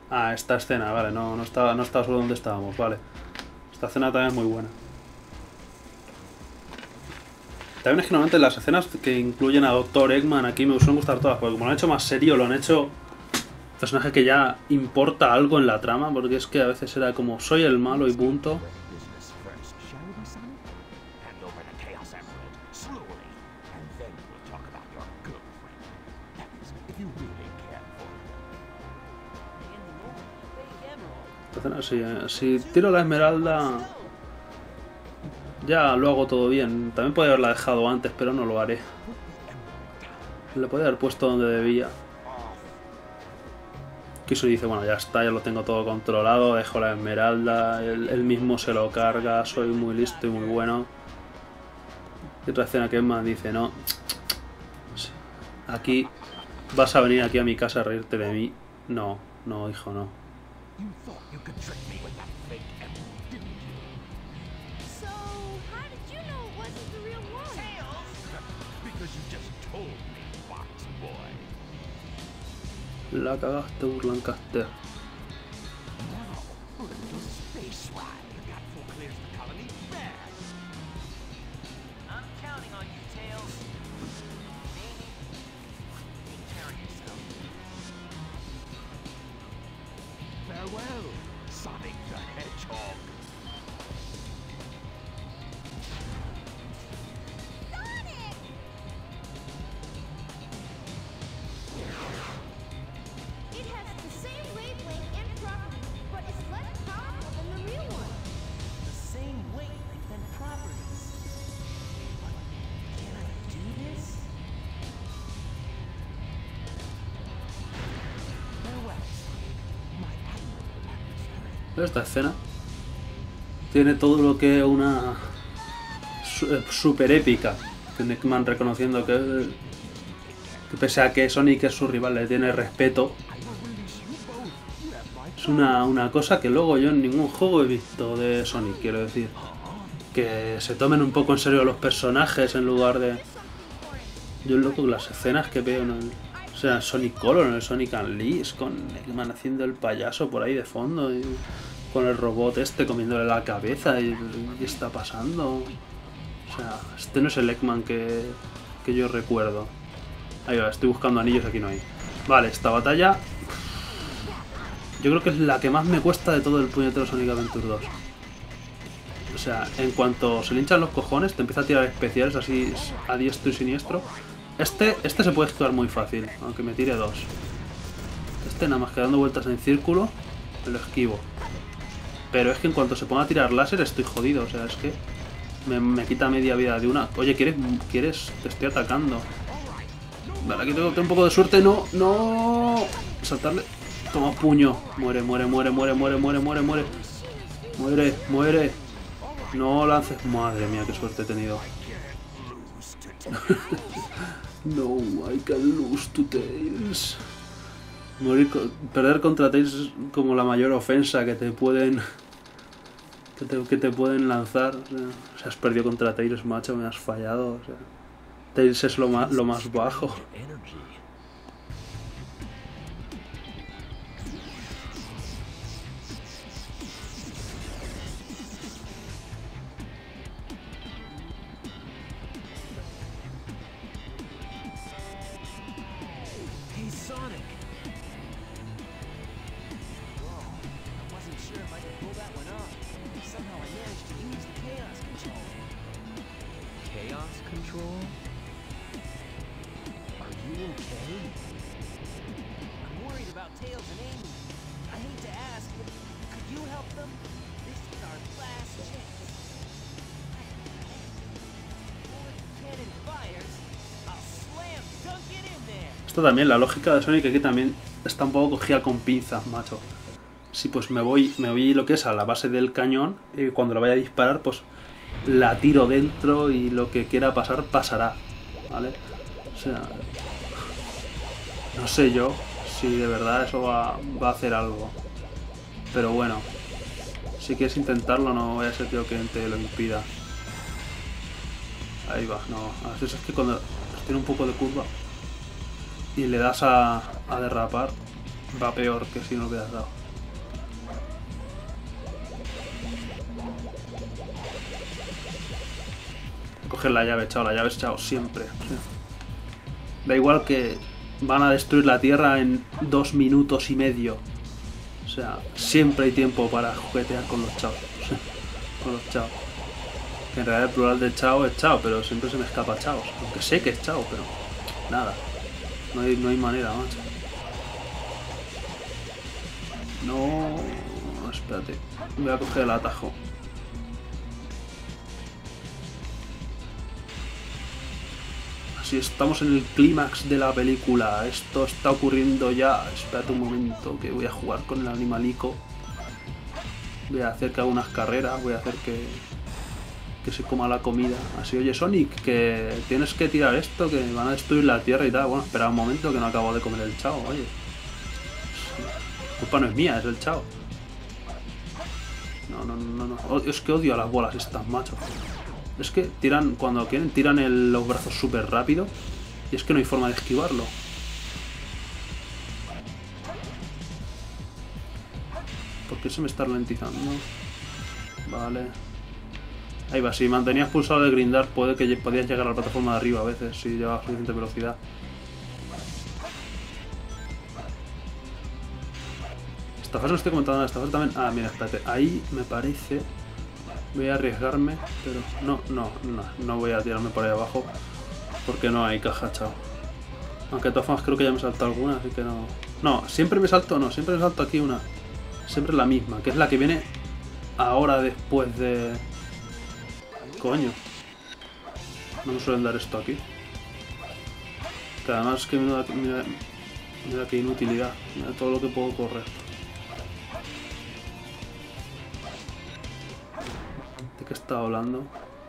Ah, esta escena, vale, no estaba solo donde estábamos, vale. Esta escena también es muy buena. También es que normalmente las escenas que incluyen a Dr. Eggman aquí me suelen gustar todas, porque como lo han hecho más serio, lo han hecho personaje que ya importa algo en la trama, porque es que a veces era como soy el malo y punto. Entonces, si tiro la esmeralda, ya lo hago todo bien. También podría haberla dejado antes, pero no lo haré. Le podría haber puesto donde debía. Kisu dice, bueno, ya está, ya lo tengo todo controlado, dejo la esmeralda, él mismo se lo carga, soy muy listo y muy bueno. Y reacciona que Eggman dice, no, aquí vas a venir aquí a mi casa a reírte de mí. No, no, hijo, no. La cagaste, Burlancaster. Farewell, Sonic the Hedgehog. Esta escena tiene todo lo que una super épica. Eggman reconociendo que pese a que Sonic es su rival, le tiene respeto. Es una cosa que luego yo en ningún juego he visto de Sonic, quiero decir. Que se tomen un poco en serio los personajes en lugar de... Yo loco las escenas que veo en el... O sea, Sonic Color, en el Sonic Unleashed, con Eggman haciendo el payaso por ahí de fondo, y con el robot este comiéndole la cabeza, y ¿qué está pasando? O sea, este no es el Eggman que yo recuerdo. Ahí va, estoy buscando anillos, aquí no hay. Vale, esta batalla... Yo creo que es la que más me cuesta de todo el puñetero Sonic Adventure 2. O sea, en cuanto se le hinchan los cojones, te empieza a tirar especiales así a diestro y siniestro. Este se puede esquivar muy fácil, aunque me tire dos. Este nada más que dando vueltas en círculo, me lo esquivo. Pero es que en cuanto se ponga a tirar láser estoy jodido, o sea, es que me quita media vida de una... Oye, ¿quieres? Te estoy atacando. Vale, aquí tengo un poco de suerte, no... Saltarle... Toma puño. Muere. Muere. No lances... Madre mía, qué suerte he tenido. No, I can lose to Tails. Perder contra Tails es como la mayor ofensa que te pueden... Que te pueden lanzar. O sea, has perdido contra Tails, macho, me has fallado. O sea, Tails es lo más bajo. Esto también, la lógica de Sonic aquí también está un poco cogida con pinzas, macho. Sí, pues me voy lo que es a la base del cañón y cuando la vaya a disparar, pues la tiro dentro y lo que quiera pasar, pasará, ¿vale? O sea, no sé yo si de verdad eso va a hacer algo. Pero bueno, si quieres intentarlo, no vaya a ser yo que te lo impida. Ahí va, no. A veces es que cuando tiene un poco de curva y le das a derrapar, Va peor que si no lo hubieras dado. Coger la llave, chao, siempre. Sí. Da igual que van a destruir la Tierra en 2 minutos y medio. O sea, siempre hay tiempo para juguetear con los chaos. Con los chaos. Que en realidad el plural de chao es chao, pero siempre se me escapa chaos. Aunque sé que es chao, pero nada. No hay manera, macho. No, espérate. Voy a coger el atajo. Así estamos en el clímax de la película. Esto está ocurriendo ya. Espérate un momento, que voy a jugar con el animalico. Voy a hacer que haga unas carreras. Voy a hacer que se coma la comida. Así, oye Sonic, que tienes que tirar esto, que van a destruir la Tierra y tal. Bueno, espera un momento que no acabo de comer el chao, oye. La culpa no es mía, es el chao. No. Es que odio a las bolas estas, macho. Es que tiran, cuando quieren, tiran los brazos súper rápido. Y es que no hay forma de esquivarlo. ¿Por qué se me está ralentizando? Vale. Ahí va, si mantenías pulsado de grindar, puede que podías llegar a la plataforma de arriba a veces, si llevabas suficiente velocidad. Esta fase no estoy comentando nada, esta fase también... Ah, mira, espérate, ahí me parece... Voy a arriesgarme, pero no voy a tirarme por ahí abajo, porque no hay caja, chao. Aunque de todas formas creo que ya me saltó alguna, así que no... No, siempre me salto aquí una. Siempre la misma, que es la que viene ahora después de... Coño. No me suelen dar esto aquí. Que además es que mira qué inutilidad. Mira todo lo que puedo correr. ¿De qué estaba hablando?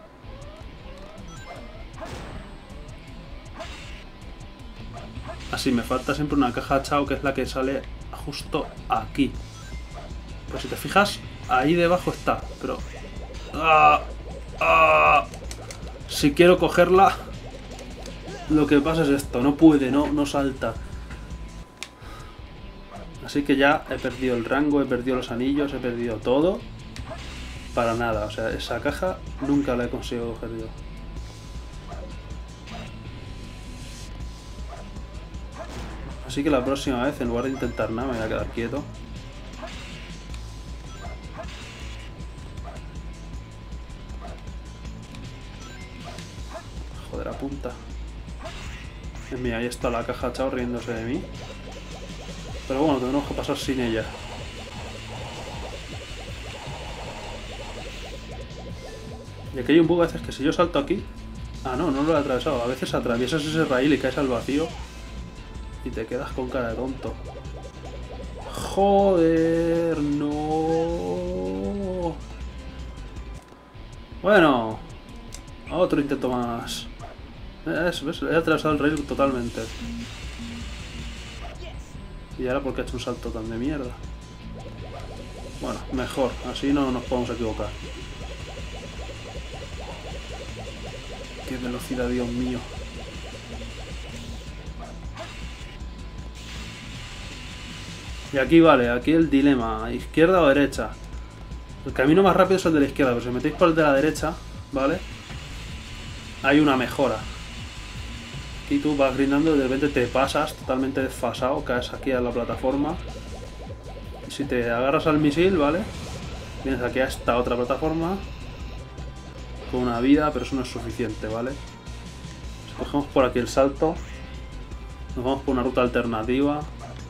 Así, me falta siempre una caja chao, que es la que sale justo aquí. Pues si te fijas, ahí debajo está. Pero... Si quiero cogerla, lo que pasa es esto, no puede, no salta. Así que ya he perdido el rango, he perdido los anillos, he perdido todo. Para nada, o sea, esa caja nunca la he conseguido coger yo. Así que la próxima vez, en lugar de intentar nada, me voy a quedar quieto. Joder, a punta. Mira, ahí está la caja chao riéndose de mí. Pero bueno, tendremos que pasar sin ella. Y aquí hay un bug a veces que si yo salto aquí... Ah, no lo he atravesado. A veces atraviesas ese raíl y caes al vacío. Y te quedas con cara de tonto. Joder, no. Bueno. Otro intento más. ¿Ves? He atravesado el rail totalmente. Y ahora porque he hecho un salto tan de mierda. Bueno, mejor. Así no nos podemos equivocar. Qué velocidad, Dios mío. Y aquí vale, aquí el dilema, izquierda o derecha. El camino más rápido es el de la izquierda, pero si metéis por el de la derecha, ¿vale? Hay una mejora. Aquí tú vas grindando y de repente te pasas totalmente desfasado, caes aquí a la plataforma. Y si te agarras al misil, ¿vale? Vienes aquí a esta otra plataforma con una vida, pero eso no es suficiente, ¿vale? Si cogemos por aquí el salto, nos vamos por una ruta alternativa.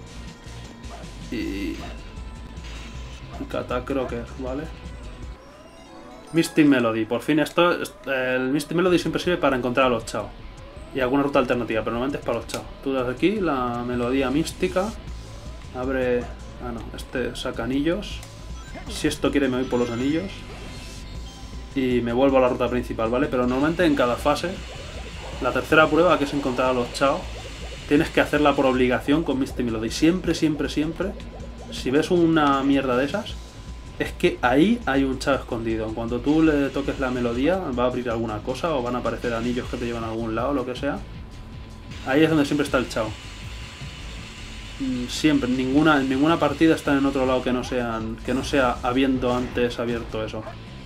Y Catacroker, ¿vale? Mystic Melody, por fin el Mystic Melody siempre sirve para encontrar a los chao y alguna ruta alternativa, pero normalmente es para los chao. Tú das aquí la melodía mística, abre... Ah no, este saca anillos. Si esto quiere me voy por los anillos y me vuelvo a la ruta principal, ¿vale? Pero normalmente en cada fase, la tercera prueba, que es encontrar a los chao, tienes que hacerla por obligación con Mystic Melody. Siempre, siempre, siempre, si ves una mierda de esas, es que ahí hay un chao escondido. En cuanto tú le toques la melodía, va a abrir alguna cosa o van a aparecer anillos que te llevan a algún lado, lo que sea. Ahí es donde siempre está el chao. Siempre, en ninguna partida están en otro lado que no sea habiendo antes abierto eso.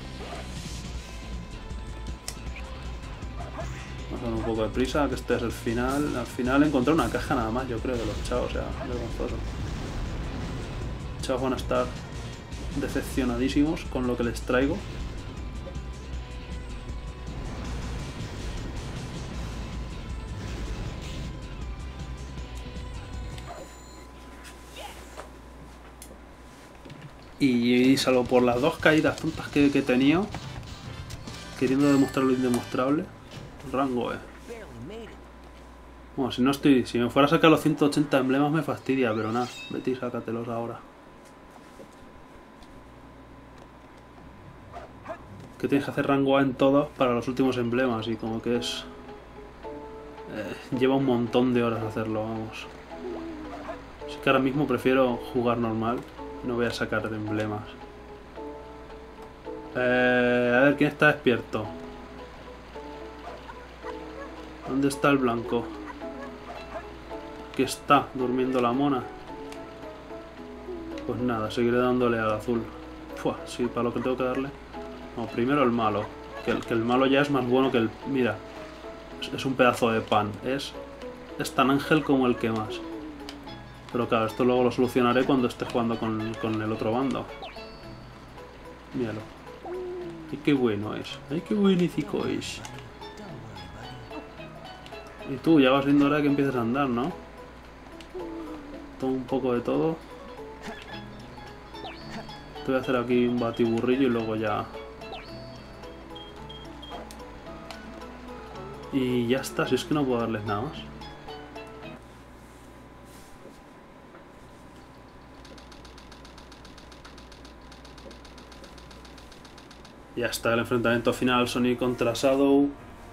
Vamos a dar un poco de prisa, que este es el final. Al final encontré una caja nada más, yo creo, de los chavos, o sea, vergonzoso. Los chavos van a estar decepcionadísimos con lo que les traigo. Y salvo por las dos caídas tontas que he tenido, queriendo demostrar lo indemostrable, rango Bueno, si me fuera a sacar los 180 emblemas me fastidia, pero nada, vete y sácatelos ahora. Que tienes que hacer rango A en todas para los últimos emblemas y como que es... lleva un montón de horas hacerlo, vamos. Así que ahora mismo prefiero jugar normal. No voy a sacar emblemas. A ver, ¿quién está despierto? ¿Dónde está el blanco? ¿Qué está durmiendo la mona? Pues nada, seguiré dándole al azul. Fua, sí, para lo que tengo que darle. No, primero el malo. Que el malo ya es más bueno que el... Mira, es un pedazo de pan. Es tan ángel como el que más. Pero claro, esto luego lo solucionaré cuando esté jugando con el otro bando. Míralo. ¡Ay, qué bueno es! ¡Ay, qué buenífico es! Y tú, ya vas viendo ahora que empieces a andar, ¿no? Toma un poco de todo. Te voy a hacer aquí un batiburrillo y luego ya... Y ya está, si es que no puedo darles nada más. Ya está el enfrentamiento final, Sonic contra Shadow.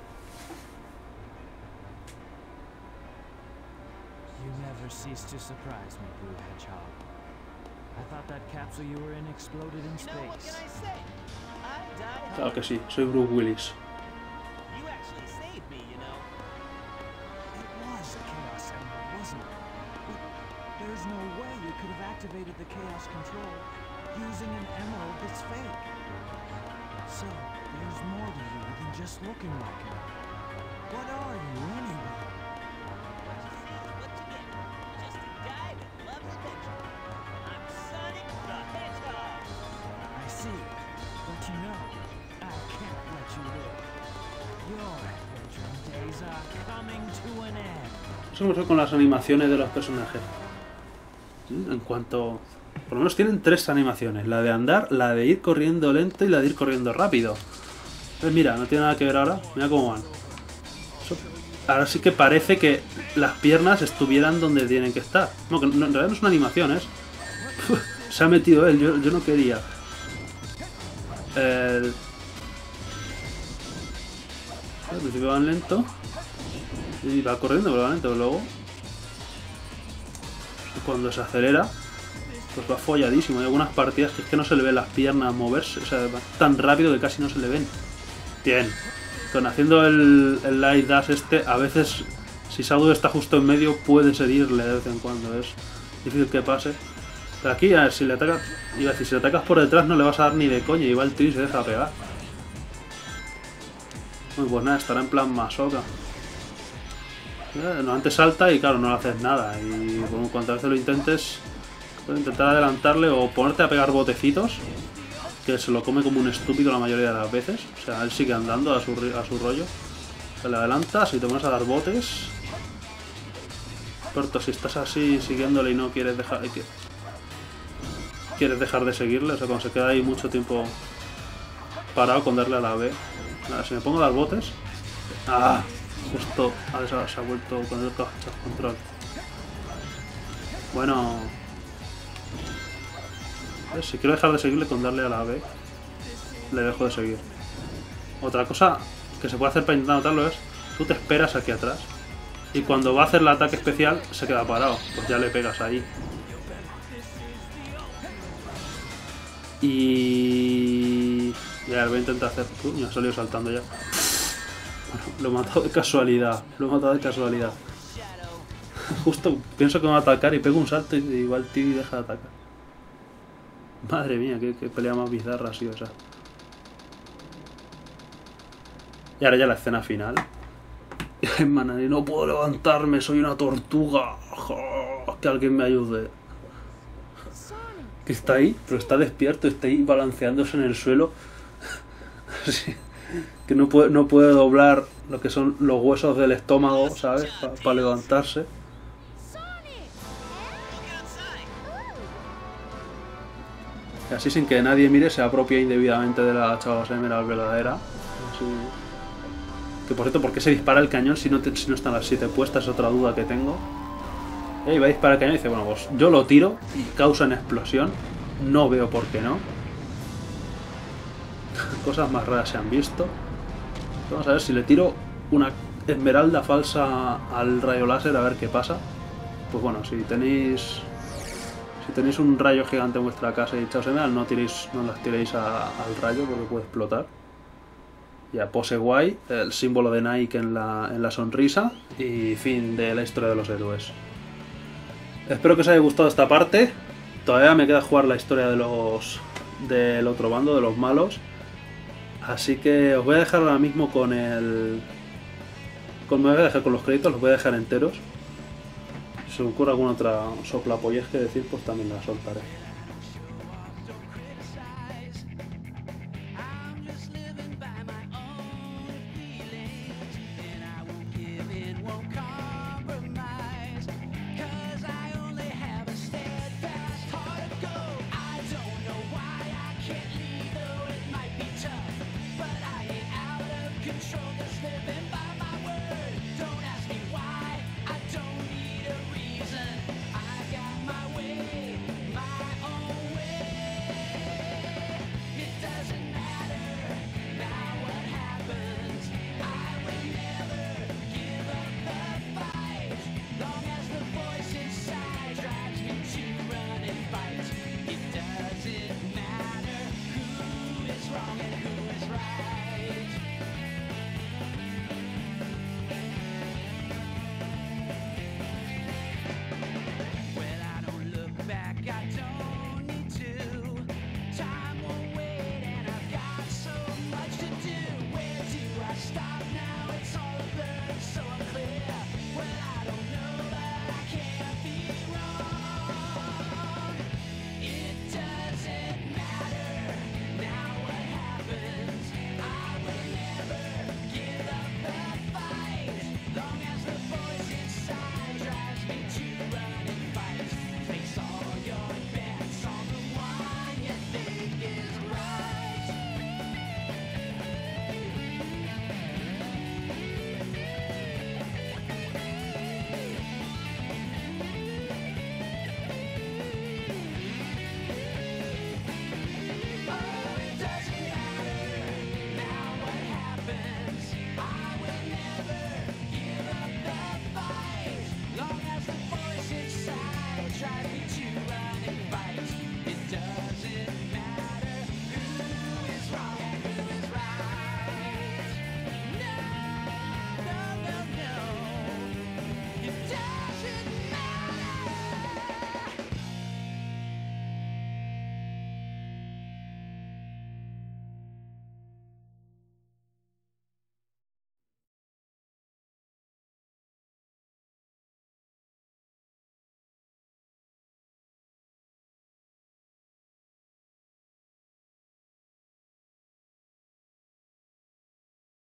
You never cease to surprise me, Blue Hedgehog. I thought that capsule you were in exploded in space. Claro que sí, soy Bruce Willis. You actually saved me, you know. It was a Chaos Emerald, wasn't it? But there's no way you could have activated the Chaos Control using an emerald that's fake. So, there's more to you than just looking like him. What are you, anyway? What you get? Just a guy that loves adventure. I'm Sonic the Hedgehog. I see. But you know, I can't let you live. Your adventuring days are coming to an end. Eso me pasa con las animaciones de los personajes. En cuanto... Por lo menos tienen 3 animaciones. La de andar, la de ir corriendo lento y la de ir corriendo rápido. Pues mira, no tiene nada que ver ahora. Mira cómo van. Eso, ahora sí que parece que las piernas estuvieran donde tienen que estar. No, que en realidad no es una animación, es... Se ha metido él, yo no quería. Al principio van lento. Y va corriendo, pero va lento. Luego, cuando se acelera, pues va folladísimo. Hay algunas partidas que es que no se le ven las piernas moverse. O sea, va tan rápido que casi no se le ven. Bien. Con haciendo el light dash este, a veces, si Shadow está justo en medio, puede seguirle de vez en cuando. Es difícil que pase. Pero aquí, a ver, si le atacas... Iba a decir, si le atacas por detrás no le vas a dar ni de coña. Y va el tío y se deja pegar. Muy pues nada, estará en plan masoca. No, antes salta y claro, no le haces nada. Y bueno, cuantas veces lo intentes, puedes intentar adelantarle o ponerte a pegar botecitos, que se lo come como un estúpido la mayoría de las veces. O sea, él sigue andando a su rollo. Se le adelantas y te pones a dar botes. Corto, si estás así siguiéndole y no quieres dejar... Quieres dejar de seguirle, o sea, cuando se queda ahí mucho tiempo parado con darle a la B. Nada, si me pongo a dar botes... ¡Ah! Justo se ha vuelto con el control. Bueno... Si quiero dejar de seguirle con darle a la B, le dejo de seguir. Otra cosa que se puede hacer para intentar notarlo es... Tú te esperas aquí atrás y cuando va a hacer el ataque especial se queda parado. Pues ya le pegas ahí. Y... Ya, lo voy a intentar hacer... me ha salido saltando ya. Bueno, lo he matado de casualidad. Lo he matado de casualidad. Justo pienso que me va a atacar y pego un salto y igual tío y deja de atacar. Madre mía, qué pelea más bizarra ha sido esa. Y ahora ya la escena final. Manani, no puedo levantarme, soy una tortuga. Que alguien me ayude. Que está ahí, pero está despierto, está ahí balanceándose en el suelo. Sí. Que no puede doblar lo que son los huesos del estómago, ¿sabes? Para levantarse. Y así sin que nadie mire se apropia indebidamente de la Chaos Emerald verdadera. Así. Que por cierto, ¿por qué se dispara el cañón si no están las 7 puestas? Es otra duda que tengo. Y va a disparar el cañón y dice, bueno, pues yo lo tiro y causa una explosión. No veo por qué no. Cosas más raras se han visto. Vamos a ver si le tiro una esmeralda falsa al rayo láser a ver qué pasa. Pues bueno, si tenéis un rayo gigante en vuestra casa y Chaos Emerald, no las tiréis al rayo porque puede explotar. Ya, pose guay, el símbolo de Nike en la sonrisa y fin de la historia de los héroes. Espero que os haya gustado esta parte. Todavía me queda jugar la historia del otro bando, de los malos. Así que os voy a dejar ahora mismo con me voy a dejar con los créditos, los voy a dejar enteros. Si se me ocurre alguna otra soplapollez que decir, pues también la soltaré.